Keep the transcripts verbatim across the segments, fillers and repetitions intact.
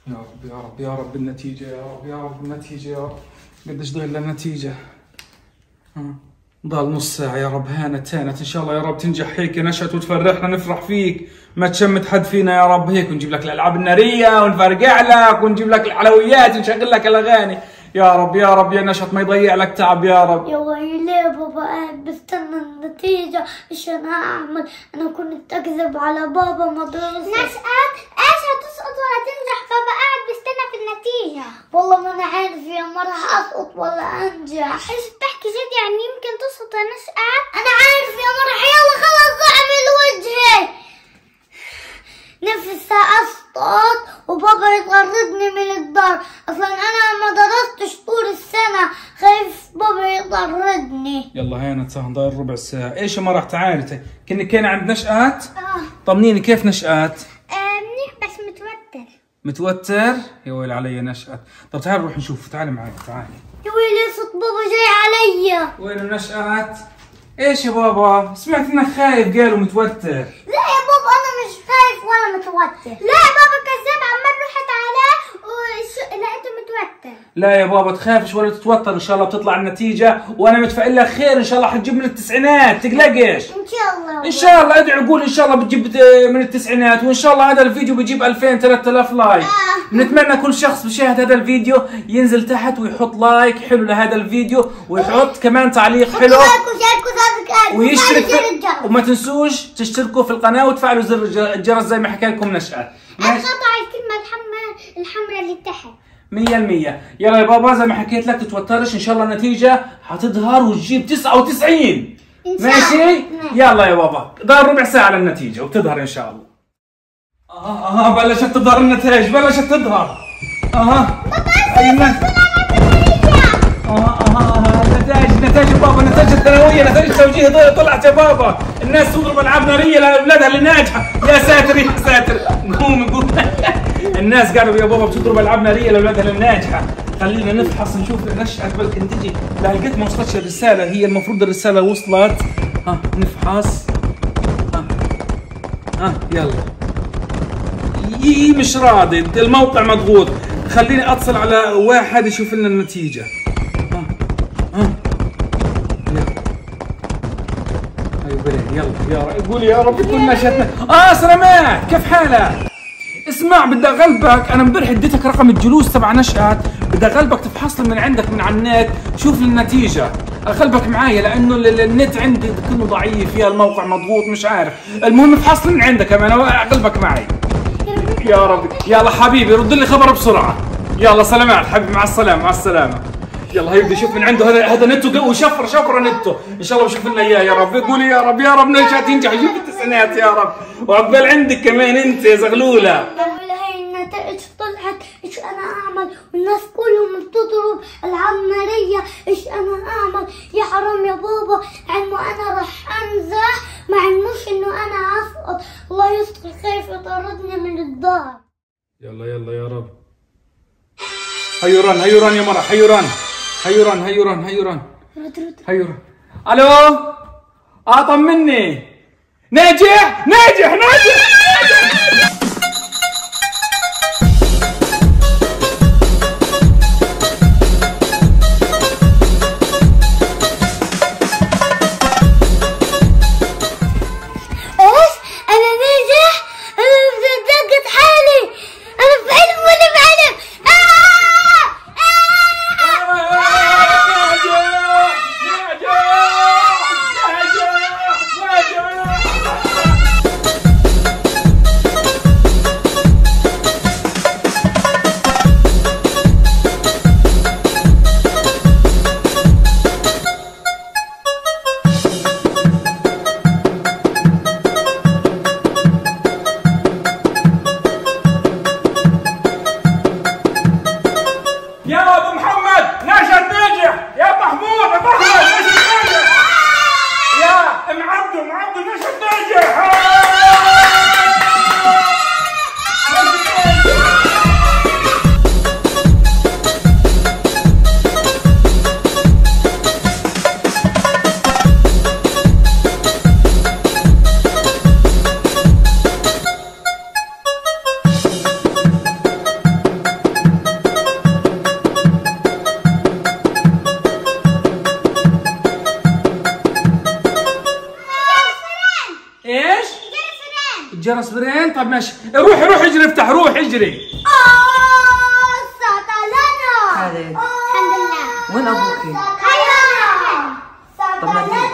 يا رب يا رب يا رب النتيجة، يا رب يا رب النتيجة، يا رب قديش ضل للنتيجة؟ ضل نص ساعة يا رب. هانت هانت إن شاء الله يا رب تنجح هيك نشأت وتفرحنا نفرح فيك، ما تشمت حد فينا يا رب هيك، ونجيب لك الألعاب النارية ونفرقع لك ونجيب لك الحلويات ونشغل لك الأغاني يا رب يا رب يا نشأت، ما يضيع لك تعب يا رب. يا ويلي بابا قاعد بستنى النتيجة عشان أعمل، أنا كنت أكذب على بابا مدرسة. نشأت إيش هتسقط ولا تنجح؟ بابا قاعد بيستنى في النتيجة. والله ما أنا عارف يا ما راح أسقط ولا أنجح. إيش بتحكي جد؟ يعني يمكن تسقط يا نشأت؟ أنا عارف يا مرح. يلا خلص اعمل وجهي. نفسي أسقط وبابا يطردني من الدار، أصلا أنا ما درستش طول السنة، خايف بابا يطردني. يلا هانت صح ضايل ربع ساعة. ايش ما راح تعالي كنا كنا عند نشأت؟ اه طمنيني كيف نشأت؟ آه منيح بس متوتر. متوتر؟ يا ويل علي نشأت. طب تعال نروح نشوف، تعالي معي تعالي. يا ويلي صوت بابا جاي عليا. وين نشأت؟ ايش يا بابا؟ سمعت انك خايف قالوا متوتر. لا يا بابا أنا مش خايف ولا متوتر. لا بابا كذاب، عمال رحت عليه ولقيته متوتر. لا يا بابا تخافش ولا تتوتر، ان شاء الله بتطلع النتيجة وانا متفائل لك خير، ان شاء الله حتجيب من التسعينات تقلقش. إن شاء الله. ان شاء الله ادعي قول ان شاء الله بتجيب من التسعينات، وان شاء الله هذا الفيديو بيجيب ألفين ثلاثة آلاف لايك. آه. بنتمنى كل شخص بيشاهد هذا الفيديو ينزل تحت ويحط لايك حلو لهذا الفيديو، ويحط كمان تعليق حلو ويشترك في... وما تنسوش تشتركوا في القناة وتفعلوا زر الجرس زي ما حكى لكم نشأت. انقطع الكلمة الحمراء الحمراء اللي تحت. مية المية. يلا يا بابا زي ما حكيت لك تتوترش، ان شاء الله النتيجة حتظهر وتجيب تسعة وتسعين. ماشي؟ يلا يا بابا ضل ربع ساعة للنتيجة وتظهر ان شاء الله. اه اه بلشت تظهر النتائج، بلشت تظهر. اها ايوه اه اه النتائج نتائج بابا، النتائج الثانوية، نتائج التوجيه طلعت يا بابا، الناس تضرب العاب نارية لاولادها اللي ناجحة. يا ساتر يا ساتر قوم قوم الناس قالوا يا بابا بتضرب العاب نارية لاولادها اللي ناجحة. خلينا نفحص نشوف نشأت بلكن تجي. لا لقيت ما وصلتش الرسالة، هي المفروض الرسالة وصلت. ها نفحص. ها ها يلا يي مش راضي، الموقع مضغوط. خليني اتصل على واحد يشوف لنا النتيجة. ها ها يلا ايوه يلا يا رب قول يا رب يكون نشأتنا. اه سلامات كيف حالك؟ اسمع بدي اغلبك، انا امبارح اديتك رقم الجلوس تبع نشأت، بدي اغلبك تفحص لي من عندك من على النت شوف النتيجة، اغلبك معايا لانه النت عندي كله ضعيف، فيها الموقع مضغوط مش عارف. المهم افحص لي من عندك كمان اغلبك معي. يا رب يلا حبيبي رد لي خبر بسرعة. يلا سلامات حبيبي مع السلامة مع السلامة. يلا هيبدا يشوف من عنده هذا هذا نتو قوي، شفر شفر نتو ان شاء الله بشوف لنا اياه يا رب. قولي يا رب يا رب نشأت ينجح يجيب التسعينات يا رب، وعقبال عندك كمان انت يا زغلولة. يا ويلي هاي النتائج طلعت، ايش انا اعمل؟ والناس كلهم بتضرب العاب نارية، ايش انا اعمل؟ يا حرام يا بابا، علمه انا راح انزح ما علموش انه انا اسقط، الله يستر خايف يطردني من الدار. يلا يلا يا رب. هيوران هيوران يا مرة هيوران هيوران هيوران هيوران هيوران. الو اه طمني. ناجح ناجح ناجح. جرس برين. طب ماشي، روحي روحي اجري افتح، روح اجري. اه ساتلانا. خالد الحمد لله. وين ابوكي؟ طب ما تيجي.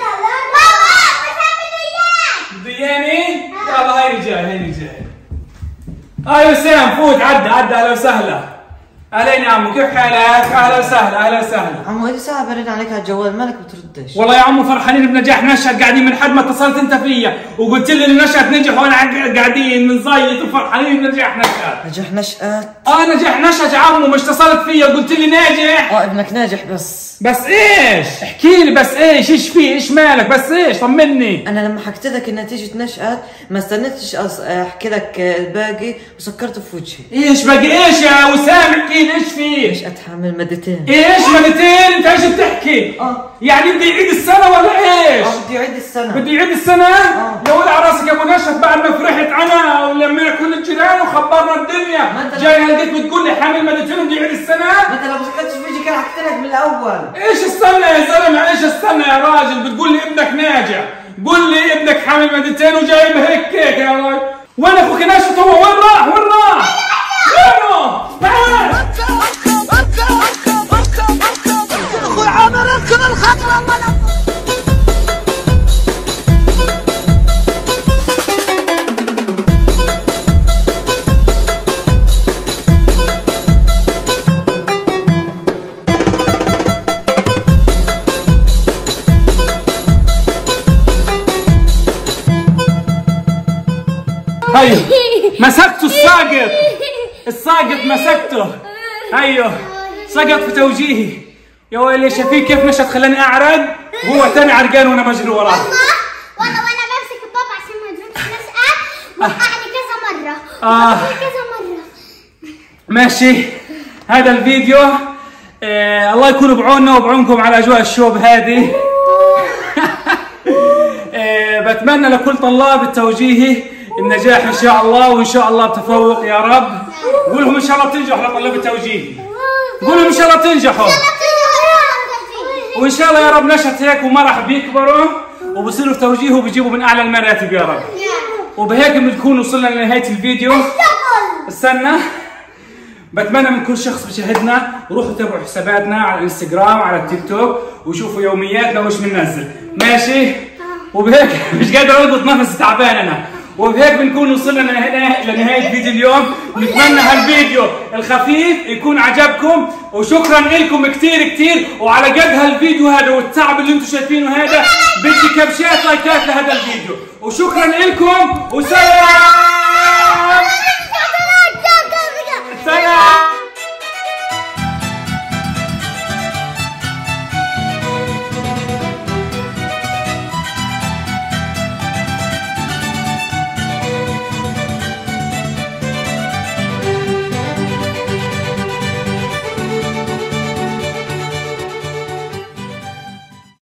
بدياني؟ يلا هاي رجال هاي رجال. اه وسام فوت عدى عدى. اهلا وسهلا. اهلين يا عمو، كيف حالك؟ اهلا وسهلا اهلا وسهلا. عمو هذه ساعة برن عليك على الجوال مالك بتردش؟ والله يا عمو فرحانين بنجاح نشأت، قاعدين من حد ما اتصلت انت فيا وقلت لي ان نشأت نجح وانا قاعدين بنزيط وفرحانين بنجاح نشأت. نجاح نشأت؟ اه نجاح نشأت يا عمو، مش اتصلت فيا وقلت لي ناجح. اه ابنك ناجح بس بس ايش؟ احكي لي بس ايش؟ ايش فيه؟ ايش مالك؟ بس ايش؟ طمني. انا لما حكيت لك نتيجة نشأت ما استنيتش أص- احكي لك الباقي وسكرت في وجهي. ايش باقي ايش يا وسام؟ احكي لي ايش فيه؟ نشأت حامل مادتين. ايش مادتين؟ انت ايش بتحكي؟ اه يعني بدي يعيد السنة ولا ايش؟ اه بدي اعيد السنة. بدي يعيد السنة؟ اه يا ولد على راسك يا ابو نشأت، بعد ما فرحت انا ولمينا كل الجيران وخبرنا الدنيا، ما انت جاي هلقيت بتقول لي حامل مادتين وبدي يعيد السنة؟ ما انت لو ما سكرتش في وجهي كان حكيت لك من الاول. ايش استنى يا زلمة؟ ايش استنى يا راجل؟ بتقول لي ابنك ناجح، قول لي ابنك حامل مادتين وجايب هيك كيك يا راجل. وين اخوك ناشط هو؟ وين راح؟ وين راح؟ وينه؟ تعال اخوي عامر اركب الخطر الله. هيو مسكته الساقط، الساقط مسكته. هيو سقط في توجيهي. يا ويلي شفيق كيف نشأت خلاني اعرق وهو تاني عرقان وانا بجري وراه. والله وانا وانا بمسك بابا عشان ما يضربش نسأل وقعني كذا مرة. آه. كذا مرة. ماشي هذا الفيديو آه الله يكون بعوننا وبعونكم على اجواء الشوب هذه. آه بتمنى لكل طلاب التوجيهي النجاح ان شاء الله، وان شاء الله بتفوق يا رب. قول لهم ان شاء الله بتنجحوا لطلاب التوجيهي. قول لهم ان شاء الله بتنجحوا. وان شاء الله يا رب نشأت هيك وما راح بيكبروا وبصيروا في توجيه وبيجيبوا من اعلى المراتب يا رب. وبهيك بنكون وصلنا لنهايه الفيديو. استنى، بتمنى من كل شخص بيشاهدنا روحوا تابعوا حساباتنا على الانستغرام على التيك توك وشوفوا يومياتنا وش بننزل، ماشي؟ وبهيك مش قادر اربط نفسي تعبان انا. وبهيك بنكون وصلنا لنهاية, لنهاية فيديو اليوم. نتمنى هالفيديو الخفيف يكون عجبكم، وشكرا لكم كثير كثير. وعلى قد هالفيديو هذا والتعب اللي انتم شايفينه هذا بدي كبشات لايكات لهذا الفيديو. وشكرا لكم وسلام.